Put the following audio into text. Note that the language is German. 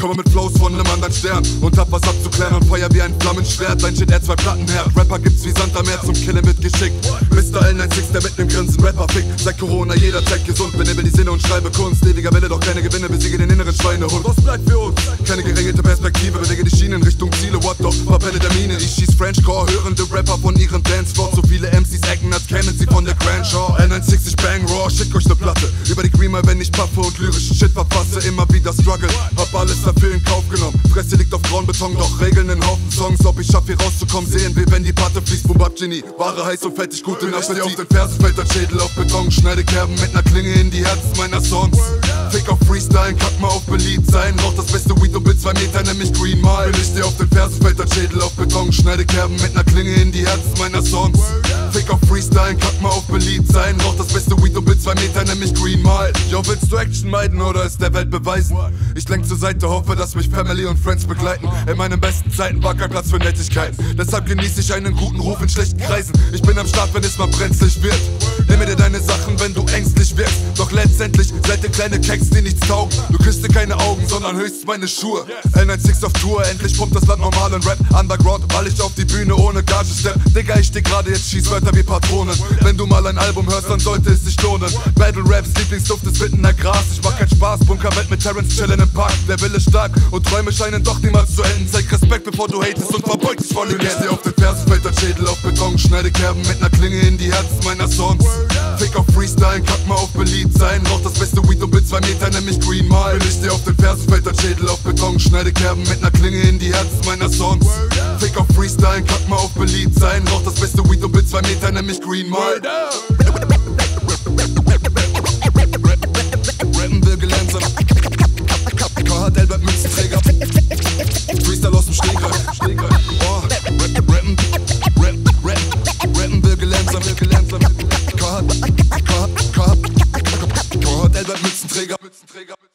Komme mit Flows von nem anderen Stern und hab was abzuklären und feuer wie ein Flammenschwert. Dein Shit, R2 Plattenherd. Rapper gibt's wie Sand am Meer zum Killen mitgeschickt. Mr. L96, der mit nem Grinsen Rapper fickt. Seit Corona jeder Zeit gesund, benebel die Sinne und schreibe Kunst. Ewiger Wille, doch keine Gewinne, besiege den inneren Schweinehund. Was bleibt für uns? Keine geregelte Perspektive, bewege die Schienen Richtung Ziele. What doch, verpenne der Mine. Ich schieß Frenchcore, hörende Rapper von ihren Dancefloor. So viele MCs acten, als kämen sie von der Grand Show. L96, ich bang raw, schick euch ne Platte. Über die Creamer, wenn ich puffe und lyrischen Shit verfasse. Immer wieder struggle, hab alles dafür in Kauf genommen. Fresse liegt auf grauen Beton, doch regeln in Haufen Songs. Ob ich schaff hier rauszukommen, sehen wir, wenn die Patte fließt. Boom Bap Genie, Ware heiß und fettig, gute Appetit. Auf den Fersen fällt der Schädel auf Beton. Schneide Kerben mit ner Klinge in die Herzen meiner Songs. Fick auf Freestyle, kack mal auf beliebt sein. Rauch das beste Weed und bin 2 Meter, nämlich Green Mile. Bin ich dir auf den Fersen fällt der Schädel auf Beton. Schneide Kerben mit ner Klinge in die Herzen meiner Songs. Fick auf Freestyle, kack mal auf beliebt sein. Rauch das beste Weed und bin 2 Meter, nämlich Green Mile. Yo, willst du Action meiden oder es der Welt beweisen? Ich lenk zur Seite, hoffe, dass mich Family und Friends begleiten. In meinen besten Zeiten war kein Platz für Nettigkeiten. Deshalb genieße ich einen guten Ruf in schlechten Kreisen. Ich bin am Start, wenn es mal brenzlig wird. Nimm dir deine Sachen, wenn du ängstlich wirkst. Doch letztendlich seid ihr kleine Keks, die nichts taugen. Du küsst dir keine Augen, sondern höchst meine Schuhe. L96 auf Tour, endlich pumpt das Land normal in Rap. Underground, weil ich auf die Bühne ohne Gage stepp. Digga, ich steh gerade jetzt, schieß Wörter wie Patronen. Wenn du mal ein Album hörst, dann sollte es sich lohnen. Battle Raps, Lieblingsduft ist Wittener Gras. Ich mach keinen Spaß, Bunkerwelt mit Terrence chillen im Park. Der Wille stark und Träume scheinen doch niemals zu enden. Zeig Respekt, bevor du hatest und verbeug dich vor dem Geld. Ich steh auf den Fersen, fällt der Schädel auf Beton. Schneide Kerben mit ner Klinge in die Herzen meiner Songs. Fick auf Freestyle, kack mal auf beliebt sein. Rauch das beste Weed und bin 2 Meter, nämlich Green Mile. Bin ich dir auf den Fersen, fällt der Schädel auf Beton. Schneide Kerben mit ner Klinge in die Herzen meiner Songs. Fick auf Freestyle, kack mal auf beliebt sein. Rauch das beste Weed und bin 2 Meter, nämlich Green Mile. Rappen will gelernt sein. Carhartt Elbert Münzenträger. Freestyle aus dem Stegreif. Oh, rappen will gelernt sein. Carhartt Elbert Münzenträger.